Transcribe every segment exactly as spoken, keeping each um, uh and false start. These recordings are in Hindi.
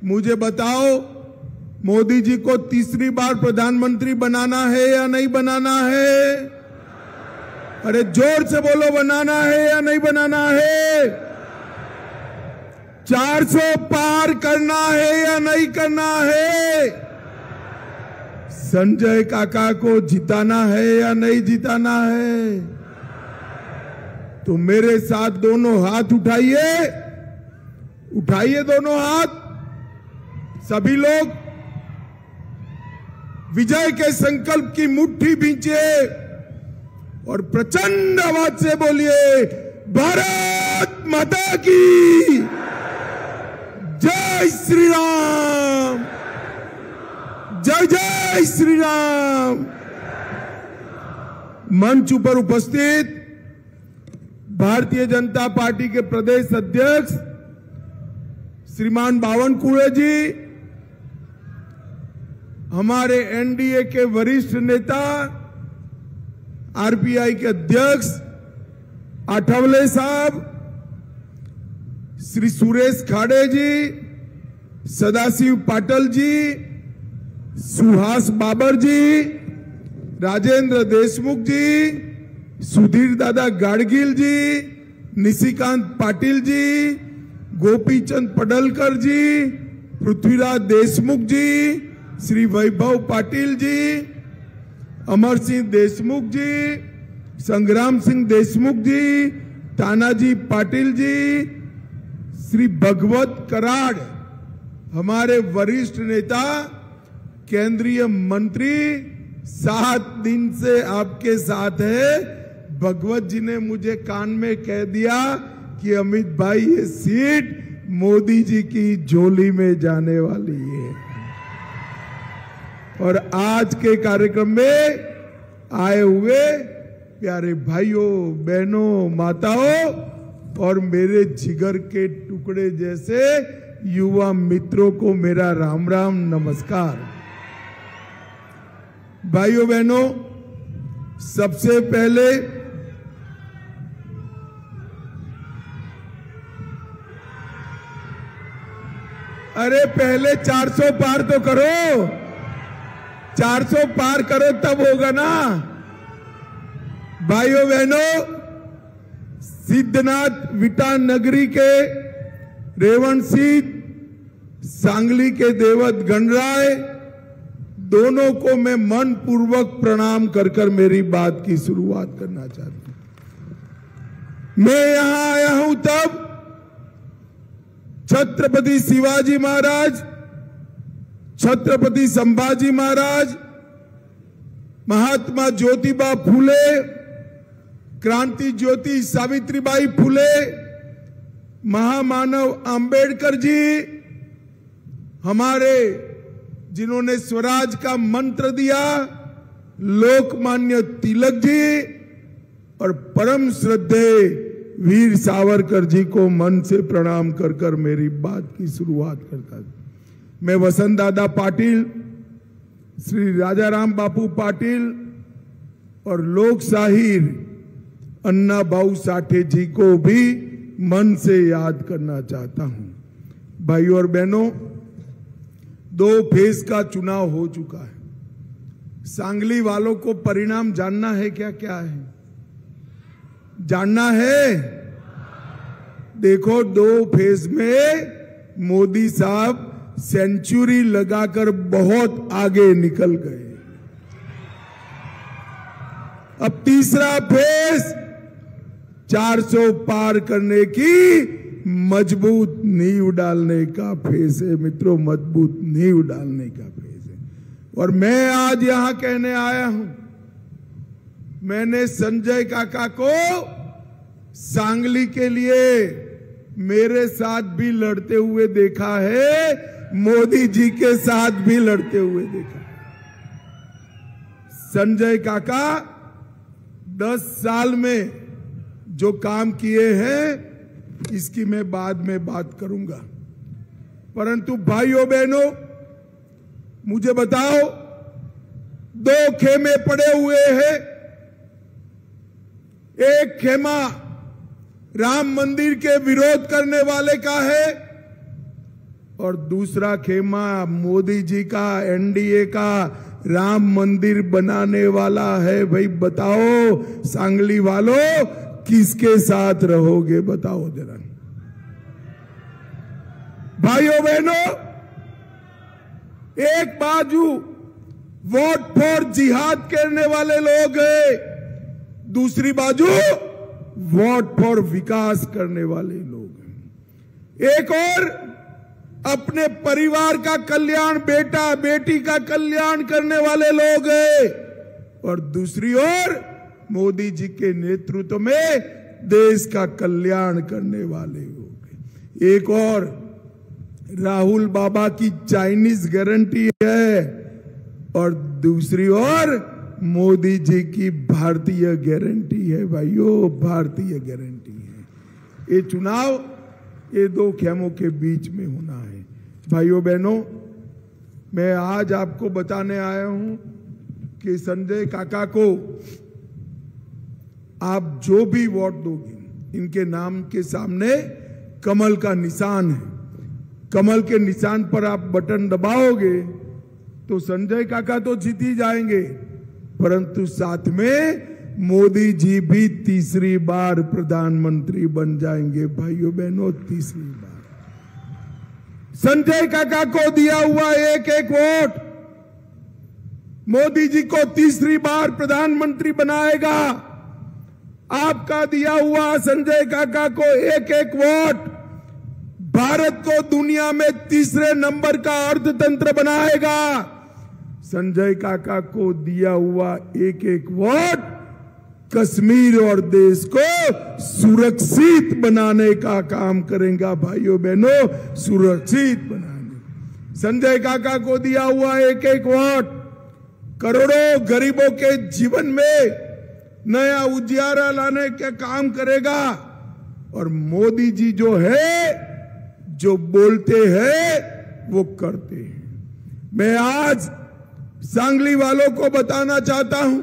मुझे बताओ, मोदी जी को तीसरी बार प्रधानमंत्री बनाना है या नहीं बनाना है? अरे जोर से बोलो, बनाना है या नहीं बनाना है? चार सौ पार करना है या नहीं करना है? संजय काका को जिताना है या नहीं जिताना है? तो मेरे साथ दोनों हाथ उठाइए, उठाइए दोनों हाथ सभी लोग, विजय के संकल्प की मुट्ठी भींचिए और प्रचंड आवाज से बोलिए, भारत माता की जय श्री राम, जय जय श्री राम। मंच पर उपस्थित भारतीय जनता पार्टी के प्रदेश अध्यक्ष श्रीमान बावनकुळे जी, हमारे एनडीए के वरिष्ठ नेता आरपीआई के अध्यक्ष आठवले साहब, श्री सुरेश खाड़े जी, सदाशिव पाटिल जी, सुहास बाबर जी, राजेंद्र देशमुख जी, सुधीर दादा गाडगिल जी, निशिकांत पाटिल जी, गोपीचंद पडलकर जी, पृथ्वीराज देशमुख जी, श्री वैभव पाटिल जी, अमर सिंह देशमुख जी, संग्राम सिंह देशमुख जी, तानाजी पाटिल जी, श्री भगवत कराड़, हमारे वरिष्ठ नेता, केंद्रीय मंत्री, सात दिन से आपके साथ है। भगवत जी ने मुझे कान में कह दिया कि अमित भाई, ये सीट मोदी जी की झोली में जाने वाली है। और आज के कार्यक्रम में आए हुए प्यारे भाइयों, बहनों, माताओं और मेरे जिगर के टुकड़े जैसे युवा मित्रों को मेरा राम राम नमस्कार। भाइयों बहनों, सबसे पहले अरे पहले चार सौ पार तो करो, चार सौ पार करो तब होगा ना। भाइयों बहनों, सिद्धनाथ विटा नगरी के रेवण सिंह, सांगली के देवत गणराय, दोनों को मैं मन पूर्वक प्रणाम कर कर मेरी बात की शुरुआत करना चाहता हूं। मैं यहां आया हूं तब छत्रपति शिवाजी महाराज, छत्रपति संभाजी महाराज, महात्मा ज्योतिबा फूले, क्रांति ज्योति सावित्रीबाई फूले, महामानव अंबेडकर जी, हमारे जिन्होंने स्वराज का मंत्र दिया, लोकमान्य तिलक जी और परम श्रद्धेय वीर सावरकर जी को मन से प्रणाम कर कर मेरी बात की शुरुआत करता हूं। मैं वसंत दादा पाटिल, श्री राजाराम बापू पाटिल और लोक शाहीर अन्ना भाऊ साठे जी को भी मन से याद करना चाहता हूं। भाइयों और बहनों, दो फेज का चुनाव हो चुका है। सांगली वालों को परिणाम जानना है क्या? क्या है जानना है? देखो, दो फेज में मोदी साहब सेंचुरी लगाकर बहुत आगे निकल गए। अब तीसरा फेज चार सौ पार करने की मजबूत नींव डालने का फेज है मित्रों, मजबूत नींव डालने का फेज है। और मैं आज यहां कहने आया हूं, मैंने संजय काका को सांगली के लिए मेरे साथ भी लड़ते हुए देखा है, मोदी जी के साथ भी लड़ते हुए देखा। संजय काका दस साल में जो काम किए हैं इसकी मैं बाद में बात करूंगा, परंतु भाइयों बहनों, मुझे बताओ, दो खेमे पड़े हुए हैं। एक खेमा राम मंदिर के विरोध करने वाले का है और दूसरा खेमा मोदी जी का, एनडीए का राम मंदिर बनाने वाला है। भाई बताओ सांगली वालों, किसके साथ रहोगे? बताओ जरा। भाइयों बहनों, एक बाजू वोट फॉर जिहाद करने वाले लोग हैं, दूसरी बाजू वोट फॉर विकास करने वाले लोग हैं। एक और अपने परिवार का कल्याण, बेटा बेटी का कल्याण करने वाले लोग हैं, और दूसरी ओर मोदी जी के नेतृत्व में देश का कल्याण करने वाले लोग हैं। एक और राहुल बाबा की चाइनीज गारंटी है, और दूसरी ओर मोदी जी की भारतीय गारंटी है। भाइयों, भारतीय गारंटी है। ये चुनाव ये दो खेमों के बीच में होना है। भाइयों बहनों, मैं आज आपको बताने आया हूं कि संजय काका को आप जो भी वोट दोगे, इनके नाम के सामने कमल का निशान है। कमल के निशान पर आप बटन दबाओगे तो संजय काका तो जीत ही जाएंगे, परंतु साथ में मोदी जी भी तीसरी बार प्रधानमंत्री बन जाएंगे। भाइयों बहनों, तीसरी बार संजय काका को दिया हुआ एक एक वोट मोदी जी को तीसरी बार प्रधानमंत्री बनाएगा। आपका दिया हुआ संजय काका को एक एक वोट भारत को दुनिया में तीसरे नंबर का अर्थतंत्र बनाएगा। संजय काका को दिया हुआ एक एक वोट कश्मीर और देश को सुरक्षित बनाने का काम करेगा। भाइयों बहनों, सुरक्षित बनाने। संजय काका को दिया हुआ एक एक वोट करोड़ों गरीबों के जीवन में नया उजियारा लाने का काम करेगा। और मोदी जी जो है, जो बोलते हैं वो करते हैं। मैं आज सांगली वालों को बताना चाहता हूं,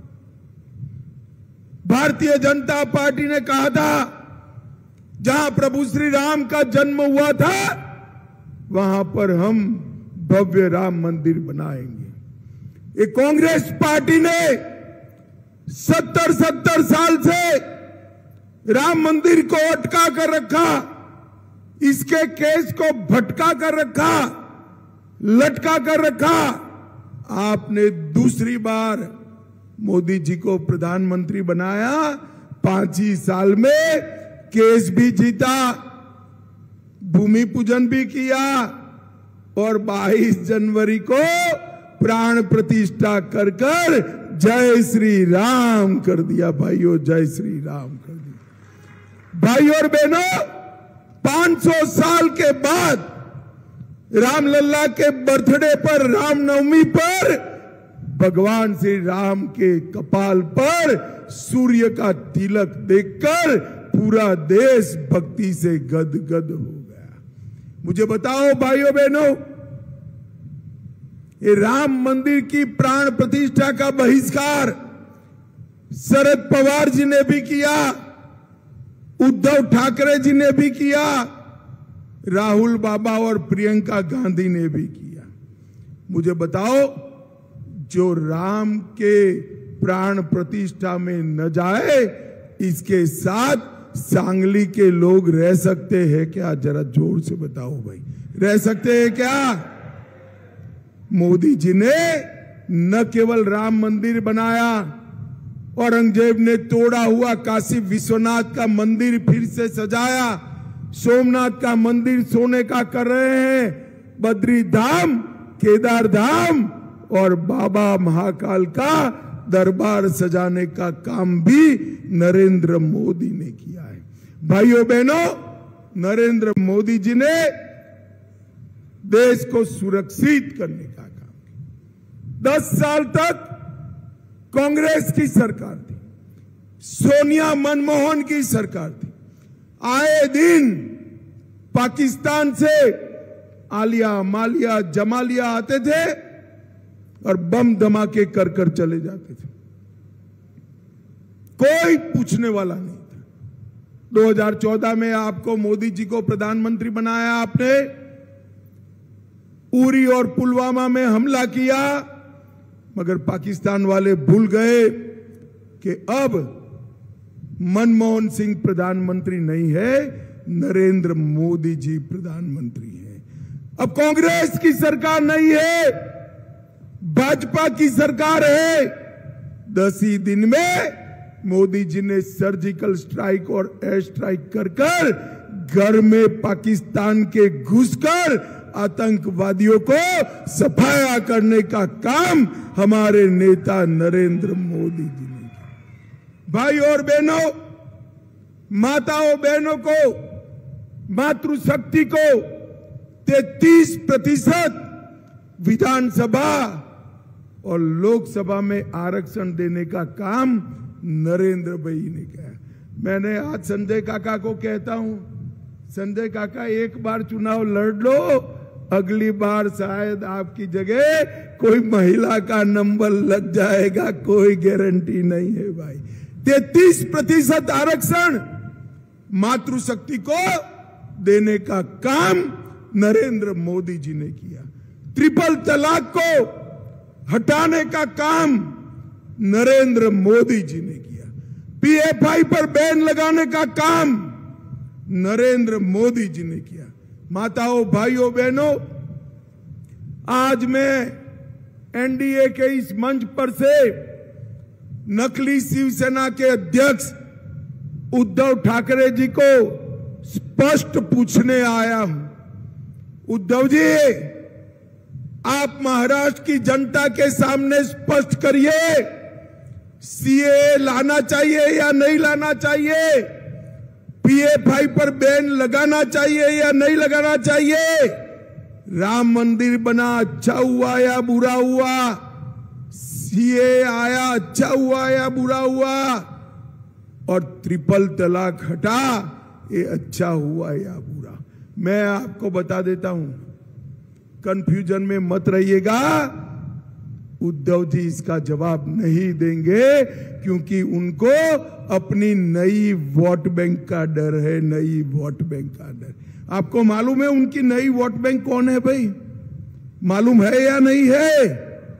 भारतीय जनता पार्टी ने कहा था जहां प्रभु श्री राम का जन्म हुआ था वहां पर हम भव्य राम मंदिर बनाएंगे। ये कांग्रेस पार्टी ने सत्तर सत्तर साल से राम मंदिर को अटका कर रखा, इसके केस को भटका कर रखा, लटका कर रखा। आपने दूसरी बार मोदी जी को प्रधानमंत्री बनाया, पांच ही साल में केस भी जीता, भूमि पूजन भी किया, और बाईस जनवरी को प्राण प्रतिष्ठा कर कर जय श्री राम कर दिया। भाइयों, जय श्री राम कर दिया। भाइयों और बहनों, पांच सौ साल के बाद रामलला के बर्थडे पर, रामनवमी पर भगवान श्री राम के कपाल पर सूर्य का तिलक देखकर पूरा देश भक्ति से गदगद हो गया। मुझे बताओ भाइयों बहनों, ये राम मंदिर की प्राण प्रतिष्ठा का बहिष्कार शरद पवार जी ने भी किया, उद्धव ठाकरे जी ने भी किया, राहुल बाबा और प्रियंका गांधी ने भी किया। मुझे बताओ, जो राम के प्राण प्रतिष्ठा में न जाए, इसके साथ सांगली के लोग रह सकते हैं क्या? जरा जोर से बताओ भाई, रह सकते हैं क्या? मोदी जी ने न केवल राम मंदिर बनाया, औरंगजेब ने तोड़ा हुआ काशी विश्वनाथ का मंदिर फिर से सजाया, सोमनाथ का मंदिर सोने का कर रहे हैं, बद्री धाम, केदार धाम और बाबा महाकाल का दरबार सजाने का काम भी नरेंद्र मोदी ने किया है। भाइयों बहनों, नरेंद्र मोदी जी ने देश को सुरक्षित करने का काम किया। दस साल तक कांग्रेस की सरकार थी, सोनिया मनमोहन की सरकार थी। आए दिन पाकिस्तान से आलिया, मालिया, जमालिया आते थे और बम धमाके कर कर चले जाते थे, कोई पूछने वाला नहीं था। दो हज़ार चौदह में आपको मोदी जी को प्रधानमंत्री बनाया आपने, उरी और पुलवामा में हमला किया, मगर पाकिस्तान वाले भूल गए कि अब मनमोहन सिंह प्रधानमंत्री नहीं है, नरेंद्र मोदी जी प्रधानमंत्री हैं। अब कांग्रेस की सरकार नहीं है, भाजपा की सरकार है। दस ही दिन में मोदी जी ने सर्जिकल स्ट्राइक और एयर स्ट्राइक कर कर घर में पाकिस्तान के घुसकर आतंकवादियों को सफाया करने का काम हमारे नेता नरेंद्र मोदी जी ने किया। भाई और बहनों, माताओं बहनों को, मातृशक्ति को तैतीस प्रतिशत विधानसभा और लोकसभा में आरक्षण देने का काम नरेंद्र भाई ने किया। मैंने आज संजय काका को कहता हूं, संजय काका एक बार चुनाव लड़ लो, अगली बार शायद आपकी जगह कोई महिला का नंबर लग जाएगा, कोई गारंटी नहीं है भाई। तैतीस प्रतिशत आरक्षण मातृशक्ति को देने का काम नरेंद्र मोदी जी ने किया। ट्रिपल तलाक को हटाने का काम नरेंद्र मोदी जी ने किया। पीएफआई पर बैन लगाने का काम नरेंद्र मोदी जी ने किया। माताओं, भाइयों, बहनों, आज मैं एनडीए के इस मंच पर से नकली शिवसेना के अध्यक्ष उद्धव ठाकरे जी को स्पष्ट पूछने आया हूं। उद्धव जी, आप महाराष्ट्र की जनता के सामने स्पष्ट करिए, सीए लाना चाहिए या नहीं लाना चाहिए, पीएफआई पर बैन लगाना चाहिए या नहीं लगाना चाहिए, राम मंदिर बना अच्छा हुआ या बुरा हुआ, सीए आया अच्छा हुआ या बुरा हुआ, और ट्रिपल तलाक हटा ये अच्छा हुआ या बुरा। मैं आपको बता देता हूं, कंफ्यूजन में मत रहिएगा। उद्धव जी इसका जवाब नहीं देंगे, क्योंकि उनको अपनी नई वोट बैंक का डर है, नई वोट बैंक का डर। आपको मालूम है उनकी नई वोट बैंक कौन है भाई? मालूम है या नहीं है?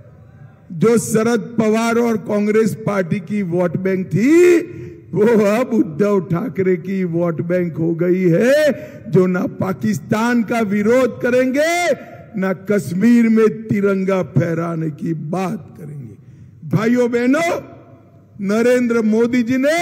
जो शरद पवार और कांग्रेस पार्टी की वोट बैंक थी, वो अब उद्धव ठाकरे की वोट बैंक हो गई है, जो ना पाकिस्तान का विरोध करेंगे, ना कश्मीर में तिरंगा फहराने की बात करेंगे। भाइयों बहनों, नरेंद्र मोदी जी ने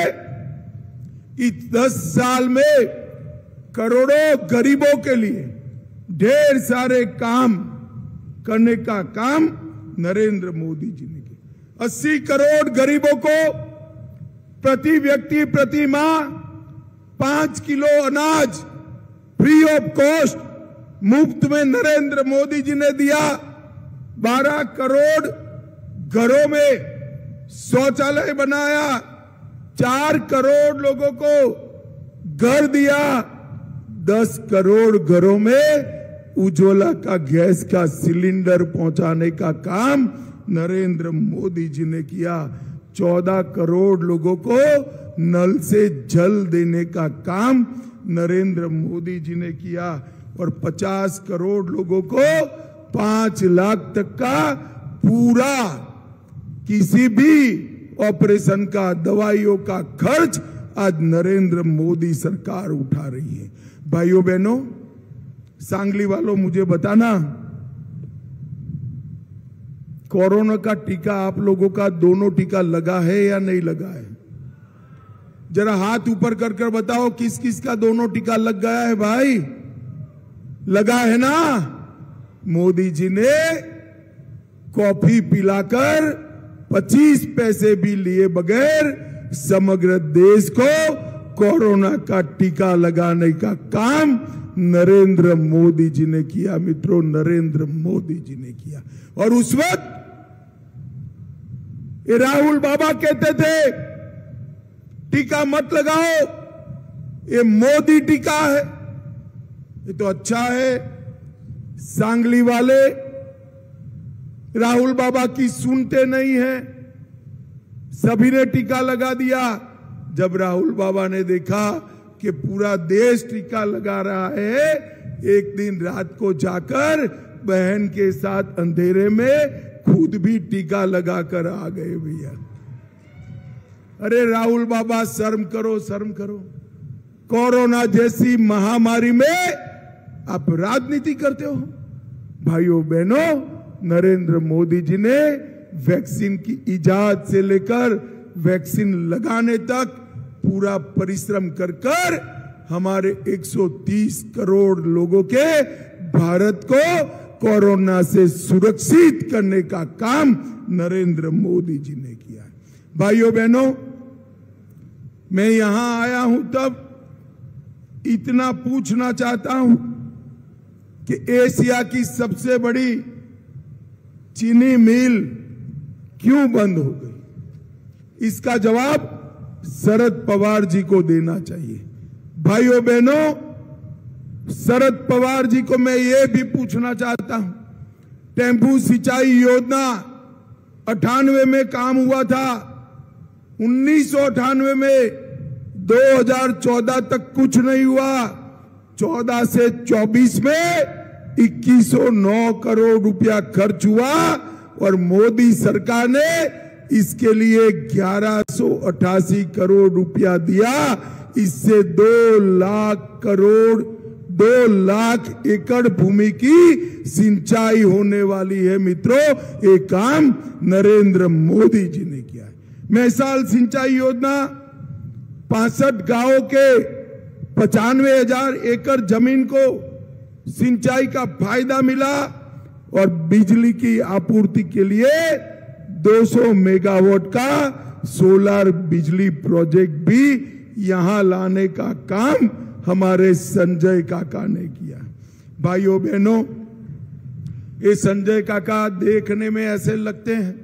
इस दस साल में करोड़ों गरीबों के लिए ढेर सारे काम करने का काम नरेंद्र मोदी जी ने किया। अस्सी करोड़ गरीबों को प्रति व्यक्ति प्रति माह पांच किलो अनाज फ्री ऑफ कॉस्ट मुफ्त में नरेंद्र मोदी जी ने दिया। बारह करोड़ घरों में शौचालय बनाया, चार करोड़ लोगों को घर दिया, दस करोड़ घरों में उज्ज्वला का गैस का सिलेंडर पहुंचाने का काम नरेंद्र मोदी जी ने किया। चौदह करोड़ लोगों को नल से जल देने का काम नरेंद्र मोदी जी ने किया, और पचास करोड़ लोगों को पांच लाख तक का पूरा किसी भी ऑपरेशन का, दवाइयों का खर्च आज नरेंद्र मोदी सरकार उठा रही है। भाइयों बहनों, सांगली वालों, मुझे बताना, कोरोना का टीका आप लोगों का दोनों टीका लगा है या नहीं लगा है? जरा हाथ ऊपर कर कर बताओ किस किस का दोनों टीका लग गया है भाई? लगा है ना? मोदी जी ने कॉफी पिलाकर पच्चीस पैसे भी लिए बगैर समग्र देश को कोरोना का टीका लगाने का काम नरेंद्र मोदी जी ने किया। मित्रों, नरेंद्र मोदी जी ने किया। और उस वक्त ये राहुल बाबा कहते थे टीका मत लगाओ, ये मोदी टीका है। ये तो अच्छा है, सांगली वाले राहुल बाबा की सुनते नहीं हैं, सभी ने टीका लगा दिया। जब राहुल बाबा ने देखा कि पूरा देश टीका लगा रहा है, एक दिन रात को जाकर बहन के साथ अंधेरे में खुद भी टीका लगाकर आ गए भैया। अरे राहुल बाबा शर्म करो, शर्म करो। कोरोना जैसी महामारी में आप राजनीति करते हो। भाइयों बहनों, नरेंद्र मोदी जी ने वैक्सीन की इजाद से लेकर वैक्सीन लगाने तक पूरा परिश्रम कर कर हमारे एक सौ तीस करोड़ लोगों के भारत को कोरोना से सुरक्षित करने का काम नरेंद्र मोदी जी ने किया है। भाइयों बहनों, मैं यहां आया हूं तब इतना पूछना चाहता हूं कि एशिया की सबसे बड़ी चीनी मिल क्यों बंद हो गई? इसका जवाब शरद पवार जी को देना चाहिए। भाइयों बहनों, शरद पवार जी को मैं ये भी पूछना चाहता हूं, टेम्पू सिंचाई योजना अठानवे में काम हुआ था, उन्नीस सौ अठानवे में दो हज़ार चौदह तक कुछ नहीं हुआ, चौदह से चौबीस में इक्कीस सौ नौ करोड़ रुपया खर्च हुआ और मोदी सरकार ने इसके लिए ग्यारह सौ अट्ठासी करोड़ रुपया दिया। इससे दो लाख करोड़ दो लाख एकड़ भूमि की सिंचाई होने वाली है। मित्रों, ये काम नरेंद्र मोदी जी ने किया है। मैसाल सिंचाई योजना पैंसठ गांवों के पचानवे हजार एकड़ जमीन को सिंचाई का फायदा मिला और बिजली की आपूर्ति के लिए दो सौ मेगावाट का सोलर बिजली प्रोजेक्ट भी यहां लाने का काम हमारे संजय काका ने किया। भाइयों बहनों, ये संजय काका देखने में ऐसे लगते हैं,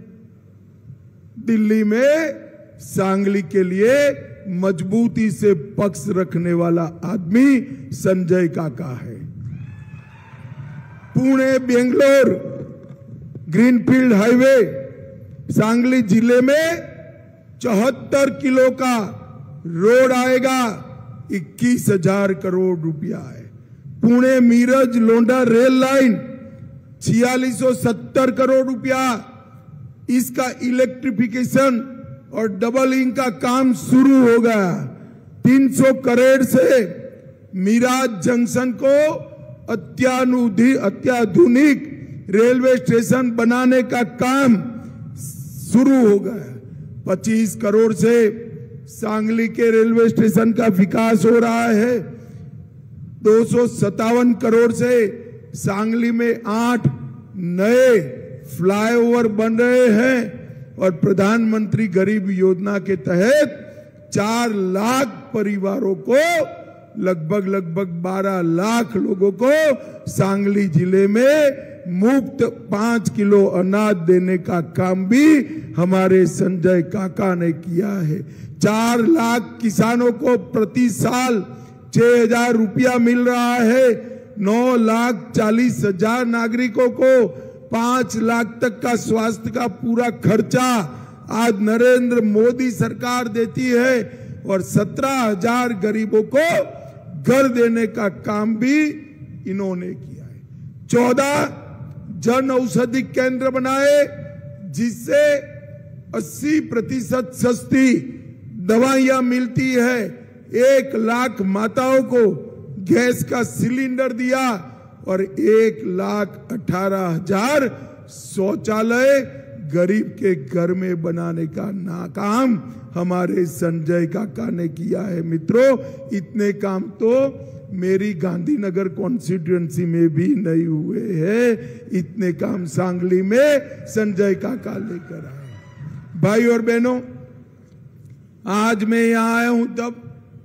दिल्ली में सांगली के लिए मजबूती से पक्ष रखने वाला आदमी संजय काका है। पुणे बेंगलोर ग्रीनफील्ड हाईवे सांगली जिले में चौहत्तर किलो का रोड आएगा, इक्कीस हजार करोड़ रुपया है। पुणे मीरज लोंडा रेल लाइन छियालीस सौ सत्तर करोड़ रुपया, इसका इलेक्ट्रिफिकेशन और डबलिंग का काम शुरू हो गया। तीन सौ करोड़ से मीराज जंक्शन को अत्याधुनिक रेलवे स्टेशन बनाने का काम शुरू हो गया। पच्चीस करोड़ से सांगली के रेलवे स्टेशन का विकास हो रहा है। दो सौ सत्तावन करोड़ से सांगली में आठ नए फ्लाईओवर बन रहे हैं और प्रधानमंत्री गरीब योजना के तहत चार लाख परिवारों को, लगभग लगभग बारह लाख लोगों को सांगली जिले में मुफ्त पांच किलो अनाज देने का काम भी हमारे संजय काका ने किया है। चार लाख किसानों को प्रति साल छह हजार रुपया मिल रहा है। नौ लाख चालीस हजार नागरिकों को पांच लाख तक का स्वास्थ्य का पूरा खर्चा आज नरेंद्र मोदी सरकार देती है और सत्रह हजार गरीबों को घर देने का काम भी इन्होंने किया है। चौदह जन औषधि केंद्र बनाए जिससे अस्सी प्रतिशत सस्ती दवाइयां मिलती है। एक लाख माताओं को गैस का सिलेंडर दिया और एक लाख अठारह हजार शौचालय गरीब के घर में बनाने का नाकाम हमारे संजय काका ने किया है। मित्रों, इतने काम तो मेरी गांधीनगर कॉन्स्टिट्यूएंसी में भी नहीं हुए हैं। इतने काम सांगली में संजय काका लेकर आए। भाई और बहनों, आज मैं यहां आया हूं तब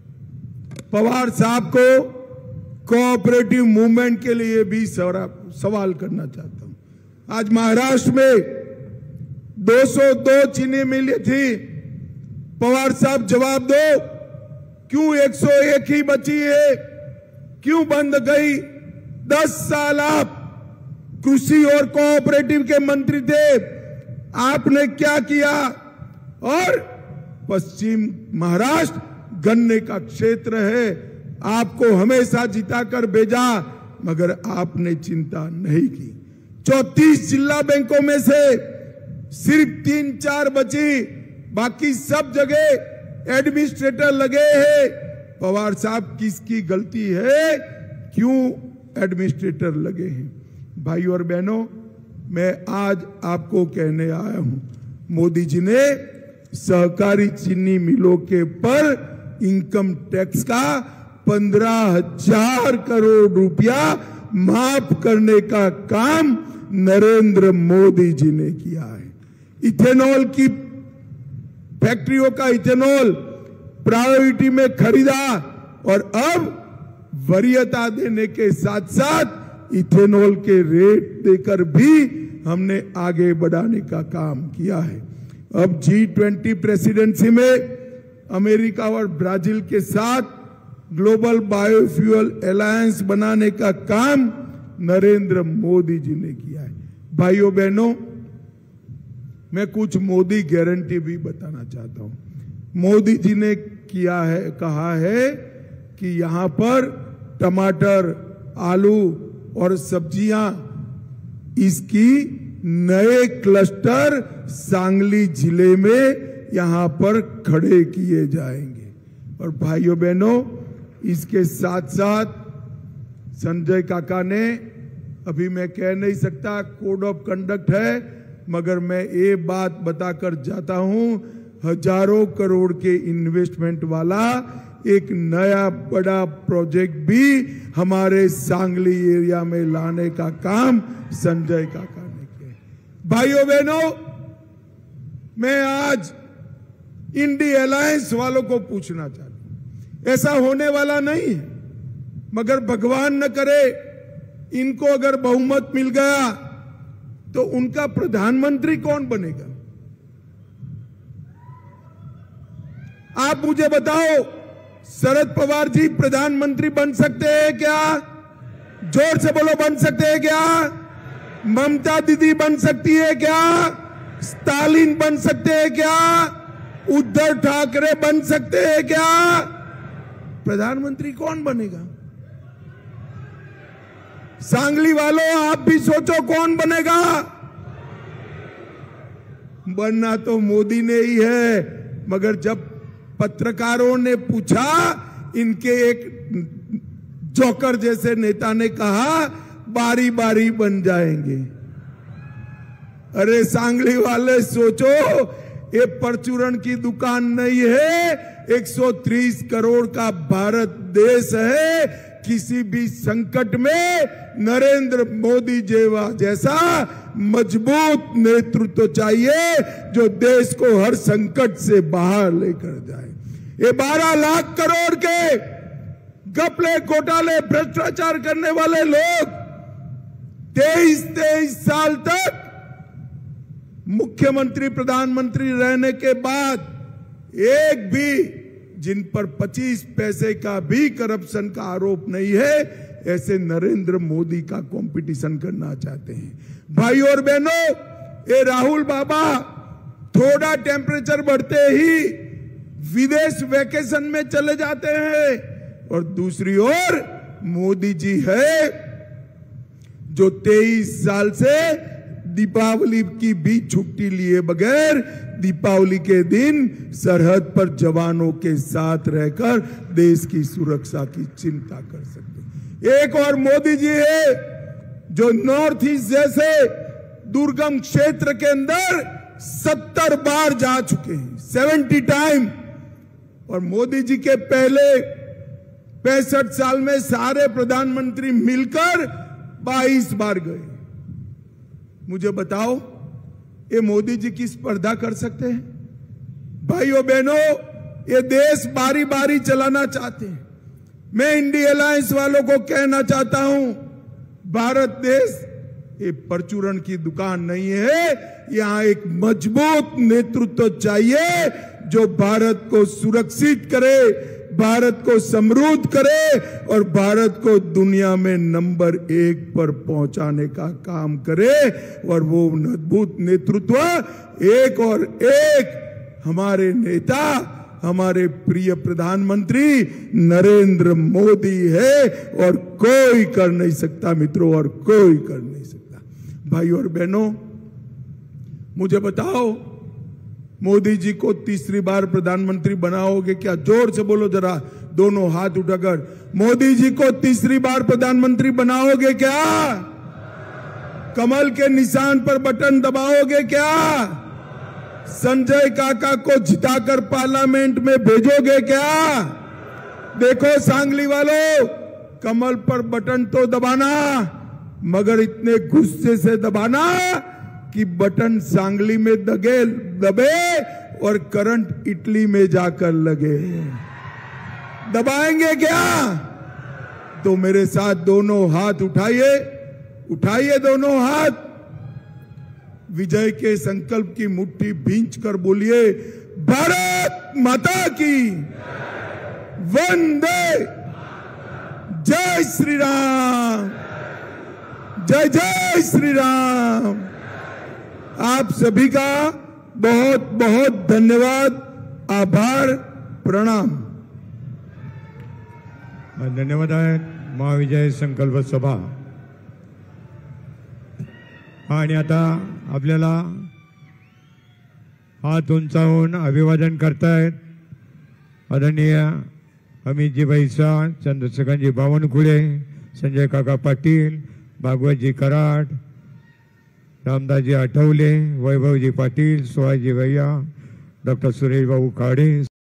पवार साहब को कोऑपरेटिव मूवमेंट के लिए भी सवाल करना चाहता हूं। आज महाराष्ट्र में दो सौ दो चीनी मिलें थी। पवार साहब जवाब दो, क्यों एक सौ एक ही बची है, क्यों बंद गई? दस साल आप कृषि और कोऑपरेटिव के मंत्री थे, आपने क्या किया? और पश्चिम महाराष्ट्र गन्ने का क्षेत्र है, आपको हमेशा जिताकर भेजा, मगर आपने चिंता नहीं की। चौंतीस जिला बैंकों में से सिर्फ तीन चार बची, बाकी सब जगह एडमिनिस्ट्रेटर लगे हैं। पवार साहब किसकी गलती है, क्यों एडमिनिस्ट्रेटर लगे हैं? भाइयों और बहनों, मैं आज आपको कहने आया हूं, मोदी जी ने सहकारी चीनी मिलों के पर इनकम टैक्स का पंद्रह हजार करोड़ रुपया माफ करने का काम नरेंद्र मोदी जी ने किया है। इथेनॉल की फैक्ट्रियों का इथेनॉल प्रायोरिटी में खरीदा और अब वरीयता देने के साथ साथ इथेनॉल के रेट देकर भी हमने आगे बढ़ाने का काम किया है। अब जी ट्वेंटी प्रेसिडेंसी में अमेरिका और ब्राजील के साथ ग्लोबल बायोफ्यूल अलायंस बनाने का काम नरेंद्र मोदी जी ने किया है। भाइयों बहनों, मैं कुछ मोदी गारंटी भी बताना चाहता हूं। मोदी जी ने किया है, कहा है कि यहां पर टमाटर, आलू और सब्जियां, इसकी नए क्लस्टर सांगली जिले में यहां पर खड़े किए जाएंगे। और भाइयों बहनों, इसके साथ साथ संजय काका ने, अभी मैं कह नहीं सकता कोड ऑफ कंडक्ट है, मगर मैं ये बात बताकर जाता हूं, हजारों करोड़ के इन्वेस्टमेंट वाला एक नया बड़ा प्रोजेक्ट भी हमारे सांगली एरिया में लाने का काम संजय काका ने किया। भाइयों बहनों, मैं आज इंडी अलायंस वालों को पूछना चाहता हूं, ऐसा होने वाला नहीं है, मगर भगवान न करे इनको अगर बहुमत मिल गया तो उनका प्रधानमंत्री कौन बनेगा? आप मुझे बताओ, शरद पवार जी प्रधानमंत्री बन सकते हैं क्या? जोर से बोलो, बन सकते हैं क्या? ममता दीदी बन सकती है क्या? स्टालिन बन सकते हैं क्या? उद्धव ठाकरे बन सकते हैं क्या? प्रधानमंत्री कौन बनेगा? सांगली वालों, आप भी सोचो कौन बनेगा? बनना तो मोदी ने ही है, मगर जब पत्रकारों ने पूछा, इनके एक जोकर जैसे नेता ने कहा बारी बारी बन जाएंगे। अरे सांगली वाले सोचो, ये परचूरण की दुकान नहीं है, एक सौ तीस करोड़ का भारत देश है। किसी भी संकट में नरेंद्र मोदी जेवा जैसा मजबूत नेतृत्व चाहिए, जो देश को हर संकट से बाहर लेकर जाए। ये बारह लाख करोड़ के घपले, घोटाले, भ्रष्टाचार करने वाले लोग तेईस तेईस साल तक मुख्यमंत्री, प्रधानमंत्री रहने के बाद एक भी जिन पर पच्चीस पैसे का भी करप्शन का आरोप नहीं है, ऐसे नरेंद्र मोदी का कंपटीशन करना चाहते हैं। भाइयों और बहनों, ये राहुल बाबा थोड़ा टेम्परेचर बढ़ते ही विदेश वेकेशन में चले जाते हैं, और दूसरी ओर मोदी जी है जो तेईस साल से दीपावली की भी छुट्टी लिए बगैर दीपावली के दिन सरहद पर जवानों के साथ रहकर देश की सुरक्षा की चिंता कर सकते। एक और मोदी जी है जो नॉर्थ ईस्ट जैसे दुर्गम क्षेत्र के अंदर सत्तर बार जा चुके हैं, सेवेंटी टाइम। और मोदी जी के पहले पैंसठ साल में सारे प्रधानमंत्री मिलकर बाईस बार गए। मुझे बताओ, ये मोदी जी की स्पर्धा कर सकते हैं? भाइयों बहनों, ये देश बारी बारी चलाना चाहते हैं। मैं इंडी अलायंस वालों को कहना चाहता हूं, भारत देश ये परचूरण की दुकान नहीं है। यहां एक मजबूत नेतृत्व चाहिए जो भारत को सुरक्षित करे, भारत को समृद्ध करे और भारत को दुनिया में नंबर एक पर पहुंचाने का काम करे। और वो मजबूत नेतृत्व एक और एक हमारे नेता, हमारे प्रिय प्रधानमंत्री नरेंद्र मोदी है, और कोई कर नहीं सकता मित्रों, और कोई कर नहीं सकता। भाई और बहनों, मुझे बताओ, मोदी जी को तीसरी बार प्रधानमंत्री बनाओगे क्या? जोर से बोलो जरा, दोनों हाथ उठाकर। मोदी जी को तीसरी बार प्रधानमंत्री बनाओगे क्या? कमल के निशान पर बटन दबाओगे क्या? संजय काका को जिताकर पार्लियामेंट में भेजोगे क्या? देखो सांगली वालों, कमल पर बटन तो दबाना, मगर इतने गुस्से से दबाना कि बटन सांगली में दगे दबे और करंट इटली में जाकर लगे। दबाएंगे क्या? तो मेरे साथ दोनों हाथ उठाइए, उठाइए दोनों हाथ। विजय के संकल्प की मुट्ठी भींच कर बोलिए, भारत माता की वंदे, जय श्री राम, जय जय श्री राम। आप सभी का बहुत बहुत धन्यवाद, आभार, प्रणाम। धन्यवाद आहेत महाविजय संकल्प सभा। आणि आता आपल्याला हात उंचावून अभिवादन करतायत आदरणीय अमितजी बैसा, चंद्रशेखरजी बावनकुळे, संजय काका पाटील, भागवतजी कराड, रामदासजी आठवले, वैभवजी पाटील, सुहासजी भैया, डॉक्टर सुरेश भाऊ काळे।